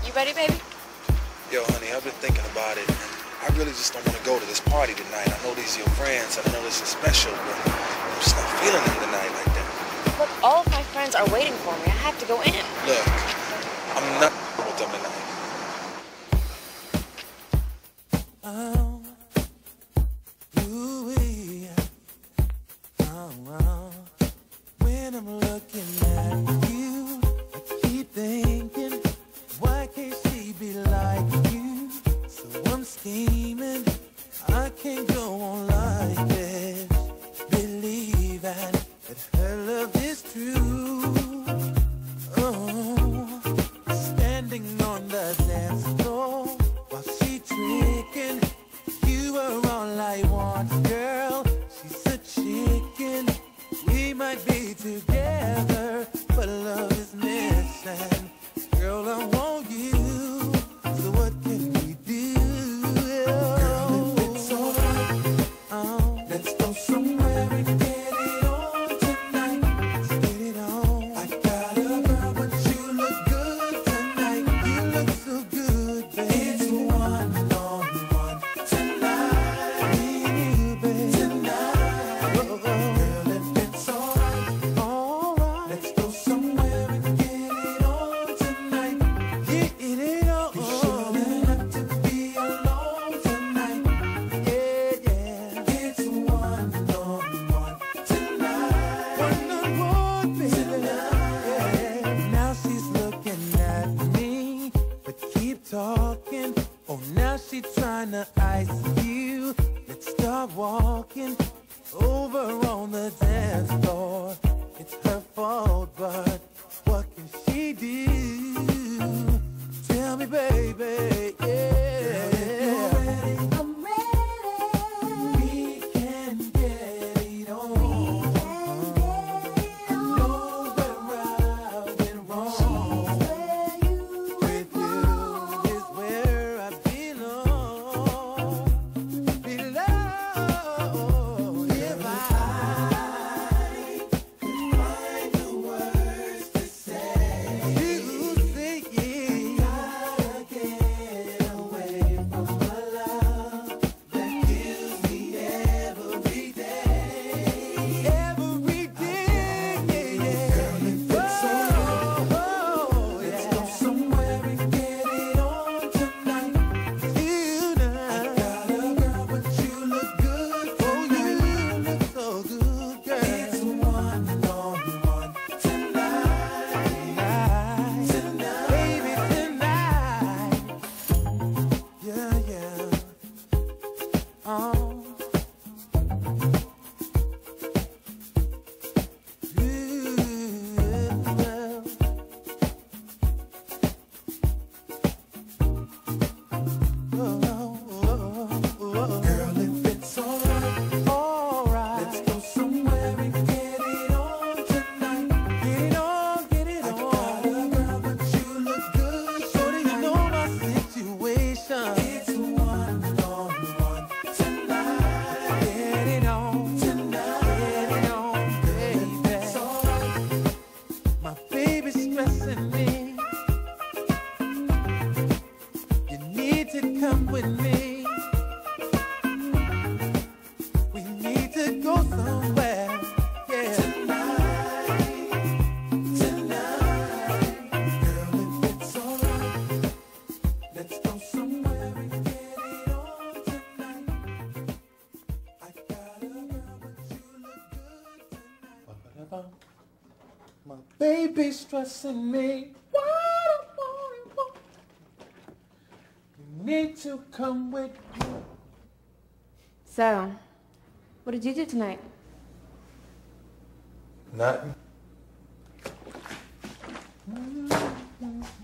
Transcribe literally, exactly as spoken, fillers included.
You ready, baby? Yo, honey, I've been thinking about it. I really just don't want to go to this party tonight. I know these are your friends, and I know this is special, but I'm just not feeling them tonight like that. Look, all of my friends are waiting for me. I have to go in. Look, I'm not with them tonight. Oh, ooh-wee. Oh, oh. When I'm looking at you, I keep thinking, why can't she be like you? So I'm scheming, I can't go on like this, believing that her love is true. Oh, standing on the dance floor while she tricking, you are all I want, girl. She's a chicken. We might be together, but love is missing. Girl, I want you, so what can we do? Girl, if it's alright, oh, let's go somewhere and get it on tonight. Let's get it on. I got a girl, but you look good tonight. You look so good, baby. It's one on one tonight. Me and you, baby. Tonight. Oh, oh. Girl, if it's alright, alright, let's go somewhere and get it on tonight. Get it on. You shouldn't have to be alone tonight. Yeah, yeah. It's one on one tonight. One on one, baby. Yeah. Now she's looking at me, but keep talking. Oh, now she trying to ice you. Let's start walking over on the dance floor. It's her fault, but what can she do? Tell me, baby, yeah. I'm ready. We can get it on. Know where I've been wrong. With you is where I belong. Belong. If I could find the words to say, you say it. Gotta get away from my love that kills me every day. Every day, yeah, yeah. Girl, if it's alright, let's go somewhere and get it on tonight. Tonight. I got a girl, but you look good. Oh, you look so good, girl. It's one on one tonight. Tonight. Tonight. Baby, tonight. Yeah, yeah. Oh. Girl, if it's alright, alright, let's go somewhere and get it on tonight. Get it on, get it on. I got a girl, but you look good. Shorty, you know my situation. It's one on one tonight. Get it on tonight. Get it on, baby. It's alright. My baby's stressing me. You need to come with me. We need to go somewhere. Yeah. Tonight. Tonight. Girl, if it's alright, let's go somewhere and get it on tonight. I got a girl, but you look good tonight. My baby's stressing me. What a want, want. You need to come with me. So, what did you do tonight? Nothing. Mm-hmm.